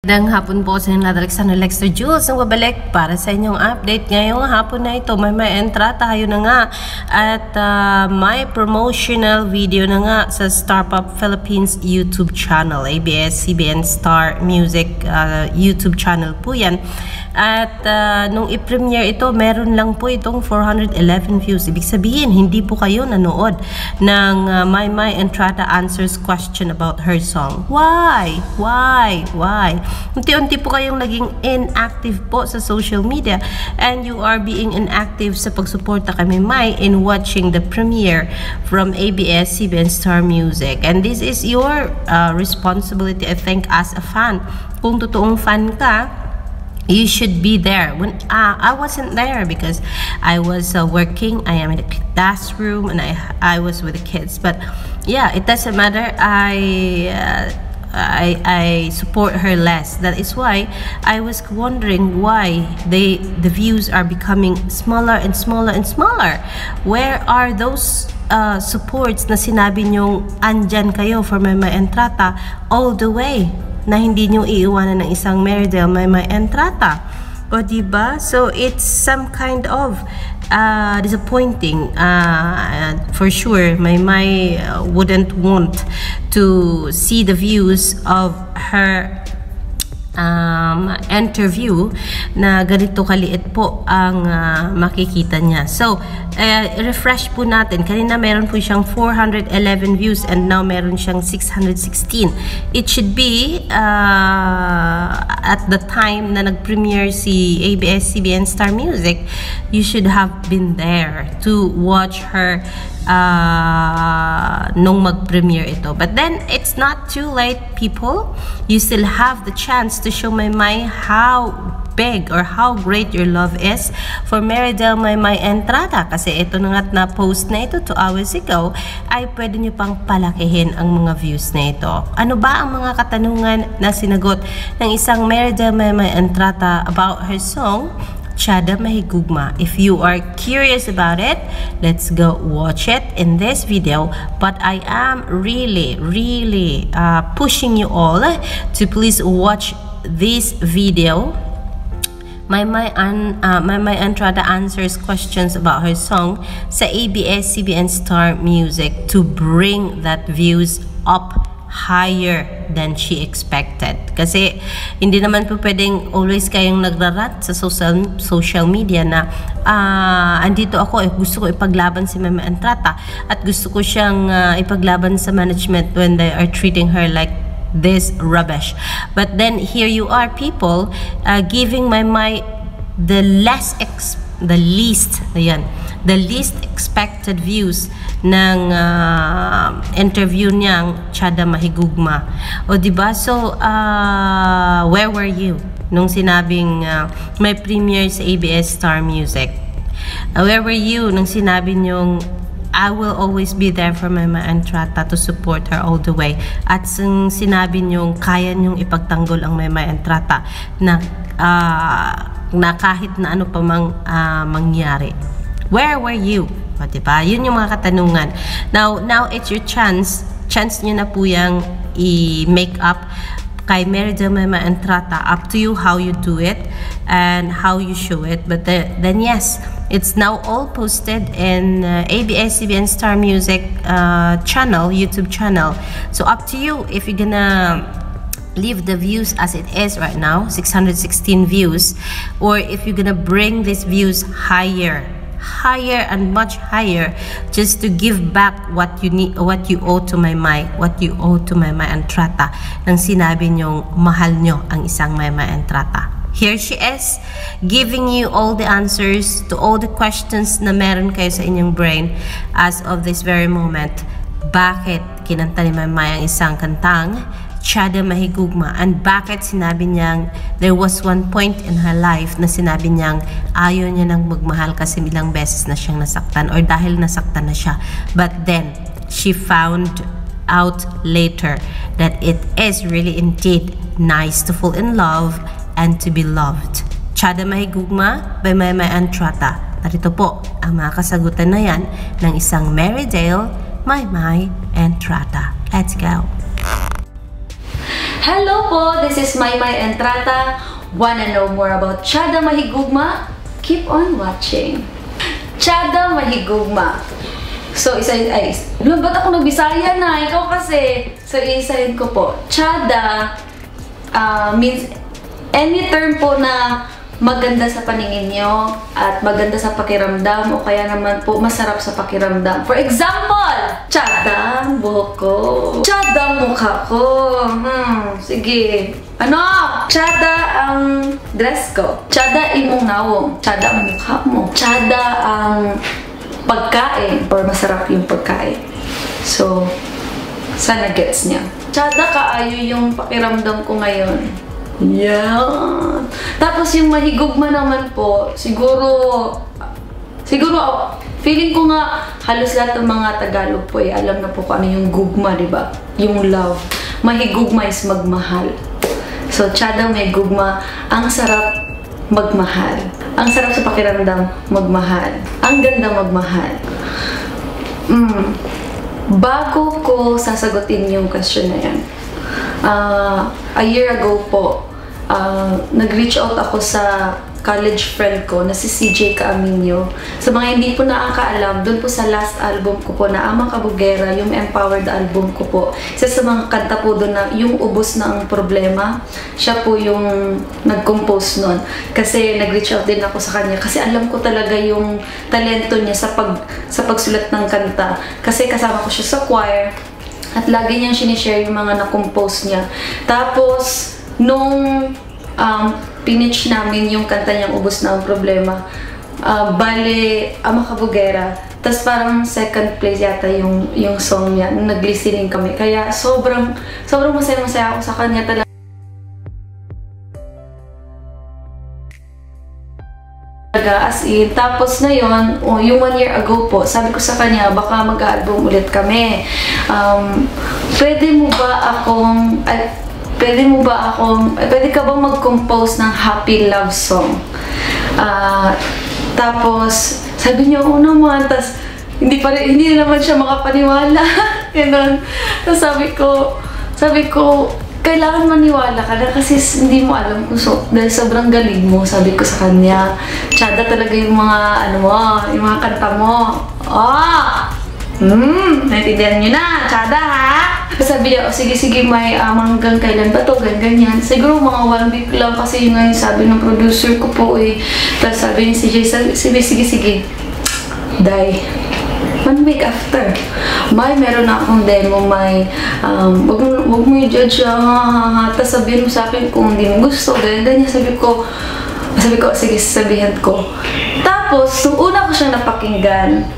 Magandang hapon po sa inyo lahat. Alexander Lexter Jules ang babalik para sa inyong update ngayong hapon na ito. May entra tayo na nga at may promotional video na nga sa Star Pop Philippines YouTube channel, ABS-CBN Star Music YouTube channel po yan. At nung i-premiere ito, meron lang po itong 411 views. Ibig sabihin, hindi po kayo nanood ng My Entrata answers question about her song. Why? Unti-unti po kayong naging inactive po sa social media, and you are being inactive sa pagsuporta kami May in watching the premiere from ABS-CBN Star Music. And this is your responsibility, I think, as a fan. Kung totoong fan ka, you should be there. When I wasn't there because I was working. I am in the classroom and I was with the kids. But yeah, it doesn't matter. I support her less. That is why I was wondering why the views are becoming smaller and smaller and smaller. Where are those supports na sinabi nyong andyan kayo for My Entrata all the way, na hindi nyo iiwanan ng isang Marydel My Entrata? O diba? So it's some kind of disappointing. For sure my wouldn't want to see the views of her interview na ganito kaliit po ang makikita niya. So refresh po natin. Kanina meron po siyang 411 views and now meron siyang 616. It should be at the time na nag-premiere si ABS-CBN Star Music, you should have been there to watch her nung mag-premiere ito. But then it's not too late, people. You still have the chance to show My how big or how great your love is for Marydel My Entrata. Kasi ito na nga't na-post na ito 2 hours ago, ay pwede nyo pang palakihin ang mga views na ito. Ano ba ang mga katanungan na sinagot ng isang Marydel My Entrata about her song Tiyada Mahigugma? If you are curious about it, let's go watch it in this video. But I am really pushing you all to please watch this video. My Entrata answers questions about her song sa ABS-CBN Star Music to bring that views up higher than she expected. Kasi hindi naman po pwedeng always kayong nagrarat sa social media na andito ako, gusto ko ipaglaban si My Entrata at gusto ko siyang ipaglaban sa management when they are treating her like this rubbish. But then here you are, people, giving my the least expected views ng interview niyang Tiyada Mahigugma. O diba? So where were you nung sinabing may premiere sa ABS Star Music? Where were you nung sinabi niyong I will always be there for My Entrata to support her all the way? At sinabi niyong kaya niyong ipagtanggol ang My Entrata na kahit na ano pa mang mangyari. Where were you? O, diba? Yun yung mga katanungan. Now it's your chance nyo na po yung i-make up kay Marydel My Entrata. Up to you how you do it and how you show it. But then yes, it's now all posted in ABS-CBN Star Music channel, YouTube channel. So up to you if you're gonna leave the views as it is right now, 616 views, or if you're gonna bring these views higher and much higher, just to give back what you need, what you owe to My Entrata, nang sinabi nyong mahal nyo ang isang My Entrata. Here she is, giving you all the answers to all the questions na meron kayo sa inyong brain as of this very moment. Bakit kinanta ni My ang isang kantang Tiyada Mahigugma? And bakit sinabi niyang there was one point in her life na sinabi niyang ayaw niya nang magmahal kasi ilang beses na siyang nasaktan, or dahil nasaktan na siya. But then she found out later that it is really indeed nice to fall in love and to be loved. Tiyada Mahigugma by My Entrata. Narito po ang mga kasagutan na yan ng isang Marydel My Entrata. Let's go. Hello po, this is Maymay Entrata. Wanna know more about Tiyada Mahigugma? Keep on watching. Tiyada Mahigugma. So, isahin, ba't ako nagbisaya na? Ikaw kasi. So, isahin ko po. Tiyada means any term po na maganda sa paningin nyo at maganda sa pakiramdam o kaya naman po masarap sa pakiramdam. For example, tiyada ang buhok ko. Tiyada ang mukha ko. Sige. Ano? Tiyada ang dress ko. Tiyada imong nawong. Tiyada ang mukha mo. Tiyada ang pagkain or masarap yung pagkain. So, sana gets niya. Tiyada kaayo yung pakiramdam ko ngayon. Yeah. Tapos yung mahigugma naman po, siguro feeling ko nga halos lahat ng mga Tagalog po alam na po kung ano yung gugma, di ba? Yung love. Mahigugma is magmahal. So, tiyada may gugma, ang sarap magmahal. Ang sarap sa pakiramdam, magmahal. Ang ganda magmahal. Bago ko sasagutin yung question na yan, a year ago po, nag-reach out ako sa college friend ko na si CJ Caaminio. Sa mga hindi po nakakaalam, dun po sa last album ko po na Amang Kabugera, yung empowered album ko po. Isa sa mga kanta po dun na yung ubos na ang problema, siya po yung nag-compose nun. Kasi nag-reach out din ako sa kanya kasi alam ko talaga yung talento niya sa pagsulat ng kanta. Kasi kasama ko siya sa choir at lagi niyang sinishare yung mga na-compose niya. Tapos, nung pinitch namin yung kanta niyang ubos na ang problema, bale, Amang Kabugera, tas parang second place yata yung song niya, nung nag-listening kami. Kaya sobrang masaya ako sa kanya talaga. As in, tapos na yun, yung 1 year ago po, sabi ko sa kanya, baka mag-album ulit kami. Pwede ka bang mag-compose ng happy love song? Tapos, sabi niya, oo naman. Tapos, hindi naman siya makapaniwala. Ganun. Tapos sabi ko, kailangan maniwala ka na kasi hindi mo alam kung dahil sobrang galing mo, sabi ko sa kanya. Tiyada talaga yung mga, yung mga kanta mo. Naintindihan nyo na, tiyada ha? Sabi niya, sige, may hanggang kailan ba to, ganyan. Siguro mga 1 week lang kasi yung sabi ng producer ko po Tapos sabi niya, sige. Die. 1 week after, meron na akong demo, wag mo i-judge, tapos sabihin mo sa akin kung hindi mo gusto, ganyan. Sabi ko, sige, sabihin ko. Tapos, nung una ko siyang napakinggan,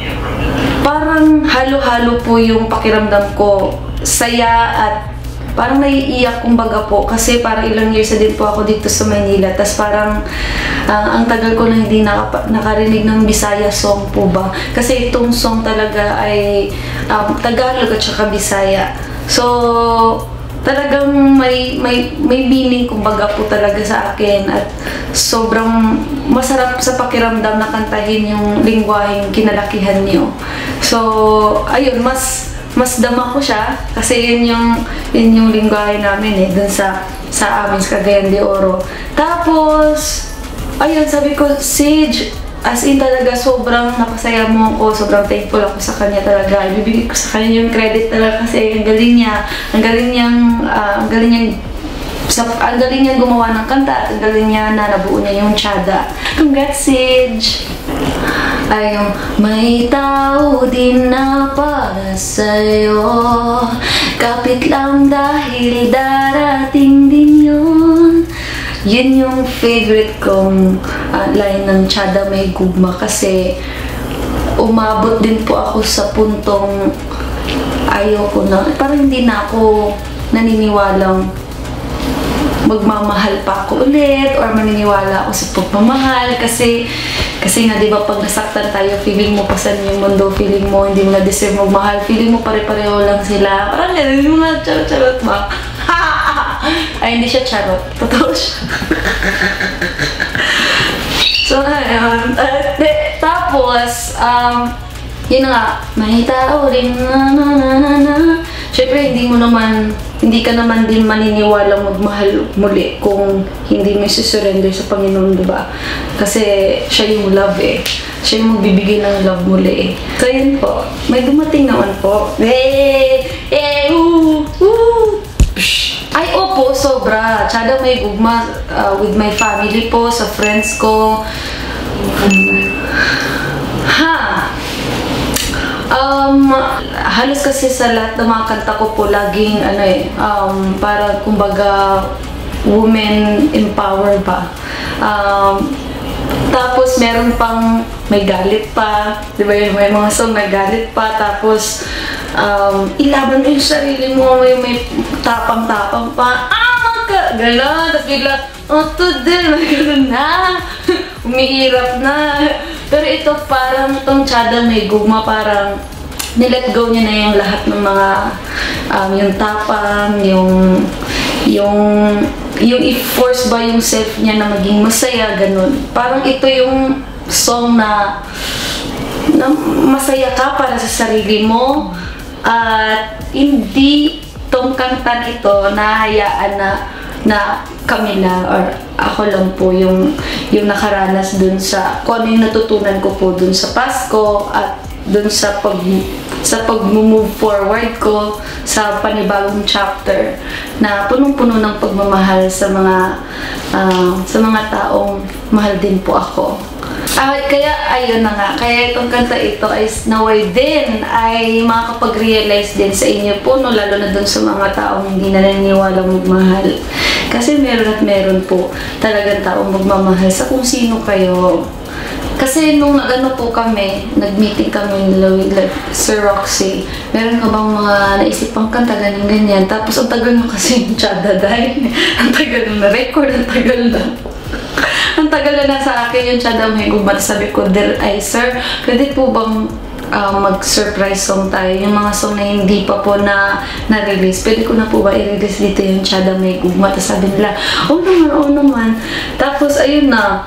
parang halo-halo po yung pakiramdam ko. Saya at parang naiiyak kumbaga po. Kasi parang ilang years na din po ako dito sa Maynila. Tapos parang ang tagal ko na hindi nakarinig ng Bisaya song po ba. Kasi itong song talaga ay Tagalog at saka Bisaya. So, talagang may meaning kumbaga po talaga sa akin. At sobrang masarap sa pakiramdam na kantahin yung lingwaheng kinalakihan niyo. So, ayun, mas dama ko siya kasi yun yung lingwahe namin dun sa amin sa Cagayan de Oro. Tapos, ayun, sabi ko, Sage, as in talaga sobrang napasaya mo ako, sobrang thankful ako sa kanya talaga. Ibibigay ko sa kanya yung credit talaga kasi ang galing niya, ang galing niyang gumawa ng kanta at ang galing niya na nabuo niya yung tiyada. Congrats, Sage! Ayong may tao din na para sa'yo, kapit lang dahil darating din yun. Yun yung favorite kong line ng Tiyada Mahigugma kasi umabot din po ako sa puntong ayoko na, parang hindi na ako naniniwalang magmamahal pa ako ulit or maniniwala ako sa pagmamahal kasi nga diba pag nasaktan tayo, feeling mo pasan yung mundo, feeling mo hindi mo na-deserve magmahal, feeling mo pare-pareho lang sila, parang ganun yung mga charot-charot ba? Ay, hindi siya charot, totoo siya. So, ayun, tapos, yun nga, may tao rin syempre hindi ka naman din maniniwala magmahal muli kung hindi mo susurrender sa Panginoon, diba? Kasi siya yung love eh. Siya yung magbibigay ng love muli eh. So yun po, may dumating naman po. Ay, opo, sobra. Tsada may gugma with my family po, sa friends ko. Halos kasi sa lahat ng mga kanta ko po, laging, para kumbaga, women empower ba. Tapos, meron pang may galit pa. Diba yun? May mga song may galit pa. Tapos, ilaban mo yung sarili mo. May tapang-tapang pa. Gano'n. Tapos bigla, today, gano'n na. Umihirap na. Pero ito, parang itong Tsada May Gugma, parang nilet go niya na yung lahat ng mga, yung tapang, yung i-force ba yung self niya na maging masaya, ganun. Parang ito yung song na masaya ka para sa sarili mo, at hindi tong kanta nito nahayaan na kami lang or ako lang po yung nakaranas dun sa kung ano yung natutunan ko po dun sa Pasko at dun sa pag-move forward ko sa panibagong chapter na punong-puno ng pagmamahal sa mga taong mahal din po ako. Kaya ayun na nga, kaya itong kanta ito ay naway din ay makakapag-realize din sa inyo po, no, lalo na dun sa mga taong hindi naniniwala magmahal. Kasi meron at meron po talagang taong magmamahal sa kung sino kayo. Kasi nung po kami, nag-meeting kami with Sir Roxy, meron ka bang mga naisip pang kanta, ganyan-ganyan. Tapos ang tagal mo kasi yung Tsada dahil ang tagal na record, ang tagal na. Ang tagal na sa akin yung Tsada May Gugma. Sabi ko, sir, pwede po bang mag-surprise song tayo? Yung mga song na hindi pa po na-release. Pwede ko na po ba i-release dito yung Tsada May Gugma? Tapos sabi nila, oo naman. Tapos ayun na,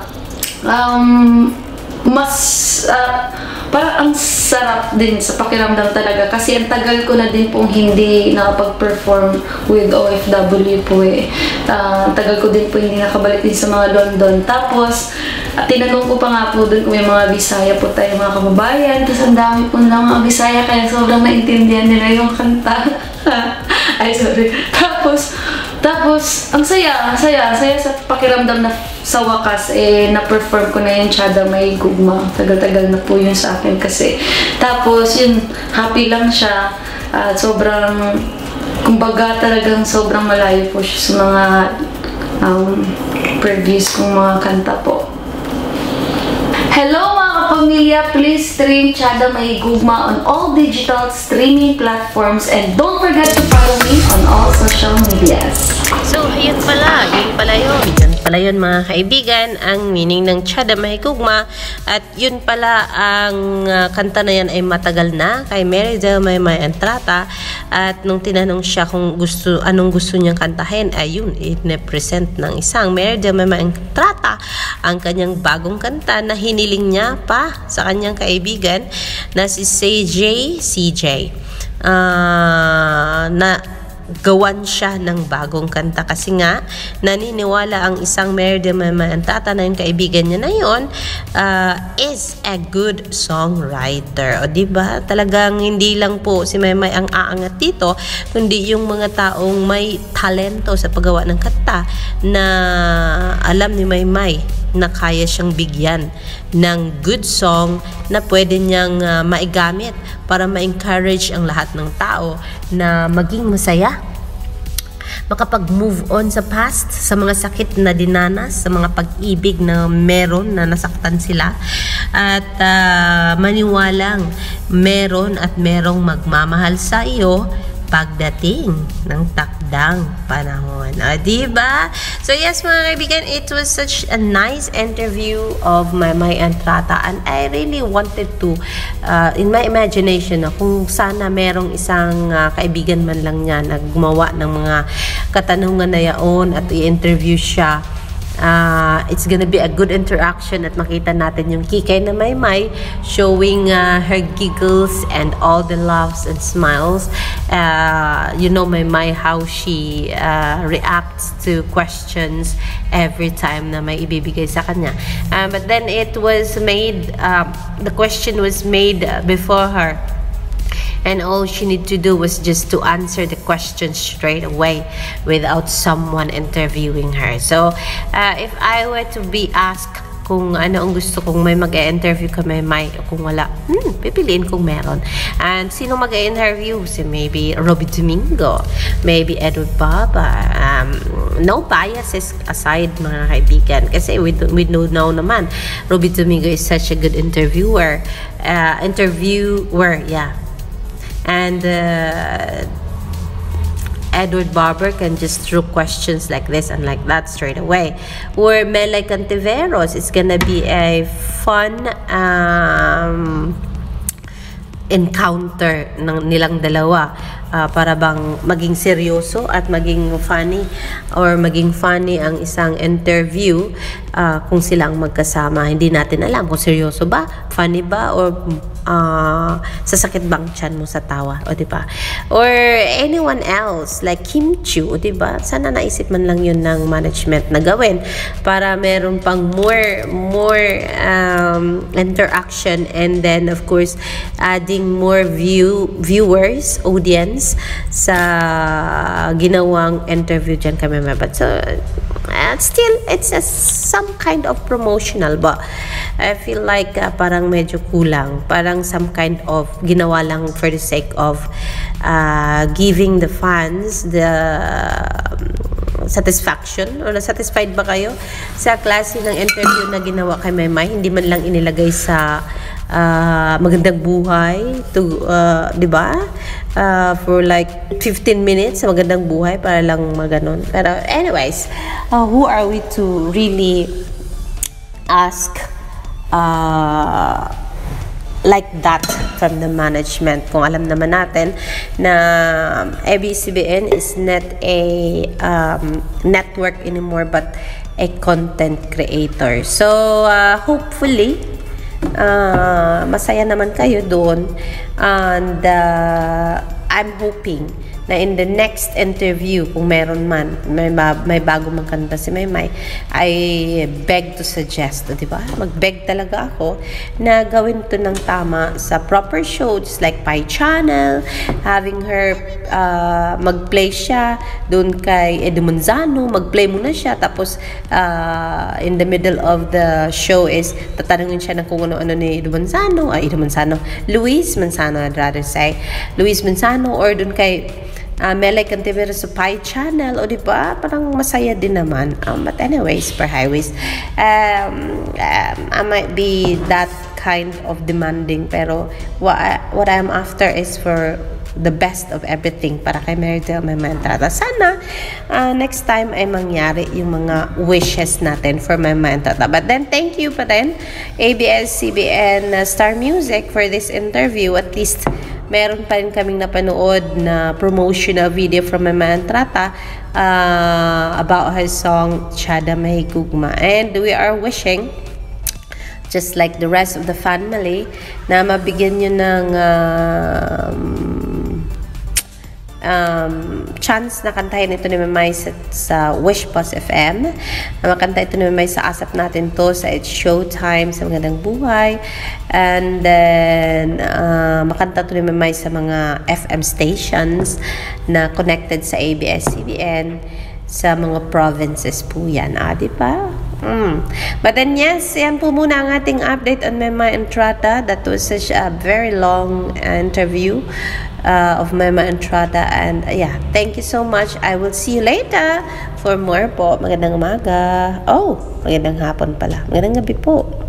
parang ang sarap din sa pakiramdam talaga kasi ang tagal ko na din pong hindi nakapag-perform with OFW po eh. Tagal ko din po hindi nakabalik din sa mga London. Tapos, tinanong ko pa nga po dun kung may mga Bisaya po tayo mga kababayan. Tapos ang dami po na mga Bisaya kaya sobrang naintindihan nila yung kanta. Ay, sorry. Tapos, ang saya sa pakiramdam na sa wakas, na-perform ko na yung Tsada May Gugma. Tagal-tagal na po yun sa akin kasi. Tapos, yun, happy lang siya. Sobrang, kumbaga talagang sobrang malayo po siya sa mga previous kong mga kanta po. Hello mga kapamilya! Please stream Tsada May Gugma on all digital streaming platforms and don't forget to follow me on all social medias. So, yun pala yun mga kaibigan, ang meaning ng Tsada May Gugma. At yun pala ang kanta na yan ay matagal na kay Mary Del Maymay Entrata. At nung tinanong siya kung anong gusto niyang kantahin, ayun, i-present ng isang Mary Del Maymay Entrata ang kanyang bagong kanta na hiniling niya pa sa kanyang kaibigan na si CJ. Na gawan siya ng bagong kanta kasi nga naniniwala ang isang Mary Del Maymay Entrata na yung kaibigan niya na yun is a good songwriter. O diba? Talagang hindi lang po si Maymay ang aangat dito, kundi yung mga taong may talento sa paggawa ng kanta na alam ni Maymay na kaya siyang bigyan ng good song na pwede niyang maigamit para ma-encourage ang lahat ng tao na maging masaya, makapag-move on sa past, sa mga sakit na dinanas, sa mga pag-ibig na meron na nasaktan sila, at maniwalang meron at merong magmamahal sa iyo pagdating ng takdang panahon. Diba? So yes mga kaibigan, it was such a nice interview of Maymay Entrata, and I really wanted to, in my imagination, kung sana merong isang kaibigan man lang niya na gumawa ng mga katanungan na yaon at i-interview siya It's gonna be a good interaction at makita natin yung kikay na Maymay showing her giggles and all the laughs and smiles. You know Maymay, how she reacts to questions every time na may ibibigay sa kanya. But then it was made, the question was made before her. And all she needed to do was just to answer the question straight away without someone interviewing her. So, if I were to be asked kung ano ang gusto kong may mag-e-interview ka Maymay o kung wala, pipiliin kong meron. And sino mag-e-interview? Si maybe Robby Domingo, maybe Edward Baba. No biases aside mga kaibigan. Kasi we know naman, Robby Domingo is such a good interviewer. Yeah. And Edward Barber can just throw questions like this and like that straight away. Or Melay Cantiveros is gonna be a fun encounter nilang dalawa. Para bang maging seryoso at maging funny, or maging funny ang isang interview kung silang magkasama. Hindi natin alam kung seryoso ba, funny ba, or sasakit bang tiyan mo sa tawa, o diba? Or anyone else like Kim Chiu, o diba? Sana naisip man lang yun ng management na gawin para meron pang more interaction, and then of course adding more viewers, audience sa ginawang interview dyan kami. But so still it's some kind of promotional, but I feel like parang medyo kulang, parang some kind of ginawa lang for the sake of giving the fans the satisfaction, or satisfied ba kayo sa klase ng interview na ginawa kay Maymay. Hindi man lang inilagay sa magandang buhay to, di ba? For like 15 minutes sa magandang buhay para lang maganon. Pero anyways, who are we to really ask like that from the management kung alam naman natin na ABS-CBN is not a network anymore but a content creator. So hopefully masaya naman kayo doon, and I'm hoping na in the next interview, kung meron man, may bago mang kanta si Maymay, I beg to suggest, di ba? Mag-beg talaga ako na gawin to ng tama sa proper show, just like Pi Channel, having her mag-play siya doon kay Edu Manzano, mag-play muna siya, tapos in the middle of the show is tatanungin siya ng kung ano-ano ni Luis Manzano, I'd rather say, Luis Manzano, or doon kay Melay Cantiveros sa Pi Channel, o diba? Parang masaya din naman. But anyways, per highways, I might be that kind of demanding, pero what I'm after is for the best of everything para kay Marydel Maymay Entrada. Sana next time ay mangyari yung mga wishes natin for Maymay Entrada. But then thank you pa rin ABS-CBN Star Music for this interview. At least meron pa rin kaming napanood na promotional video from Maymay Entrada about her song Tiyada Mahigugma. And we are wishing, just like the rest of the family, na mabigyan nyo ng chance na kantahin ito ni Maymay sa Wish Bus FM, na makanta ito ni Maymay sa Asap Natin To, sa It's Showtime, sa Magandang Buhay, and then makanta ito ni Maymay sa mga FM stations na connected sa ABS-CBN sa mga provinces po yan, diba? But then yes, yan po muna ang ating update on Maymay Entrada. That was such a very long interview of Maymay Entrada, and yeah, thank you so much. I will see you later for more po. Magandang umaga. Magandang hapon pala. Magandang gabi po.